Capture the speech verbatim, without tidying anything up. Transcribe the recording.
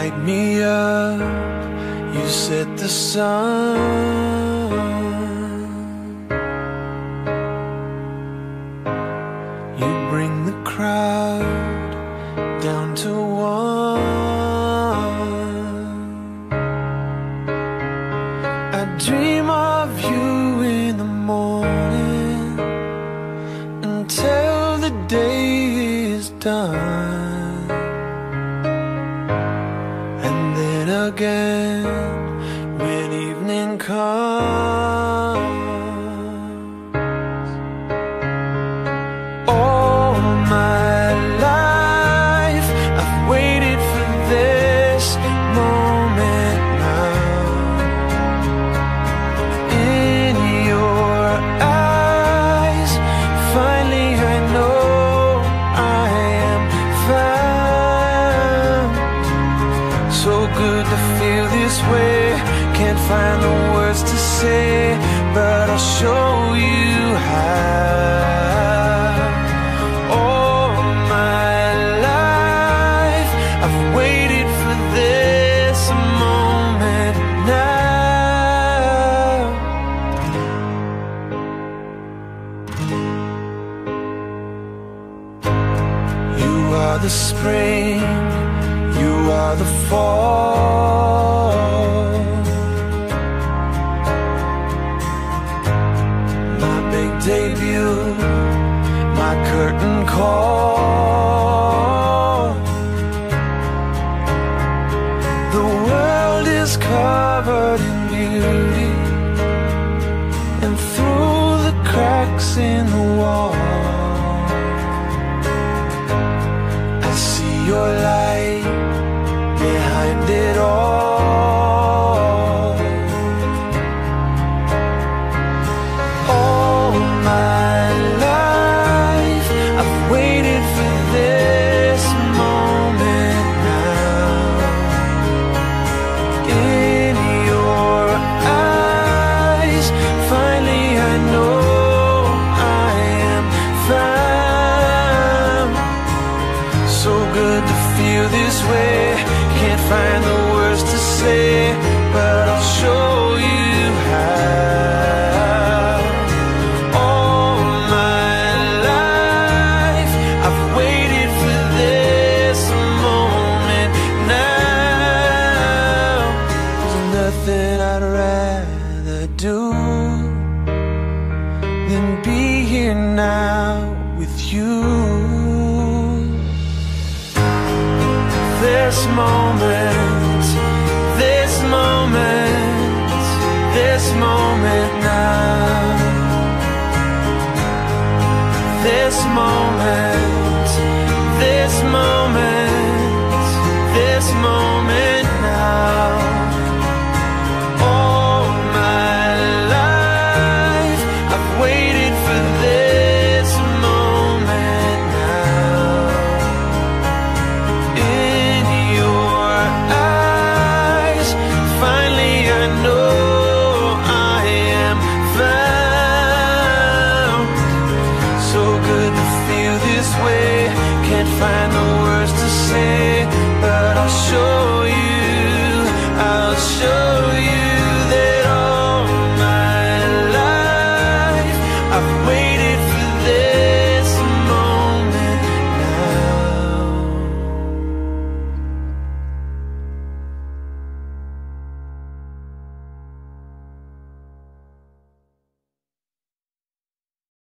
light me up, you set the sun. You bring the crowd down to one. I dream of you in the morning until the day is done. And then again when evening comes. All my life I've waited for this moment now. In your eyes, finally I know I am found. So good to feel this way. Can't find the words to say, but I'll show you how. All my life I've waited for this moment now. You are the spring, you are the fall. My big debut, my curtain call. The world is covered in beauty, and through the cracks in the wall I see your light behind it all. All my life I've waited for this moment now. In your eyes, finally I know I am found. So good to feel this way. Can't find the words to say, but I'll show you how. All my life I've waited for this moment now. There's nothing I'd rather do than be here now with you. This moment, this moment, this moment now. This moment, this moment.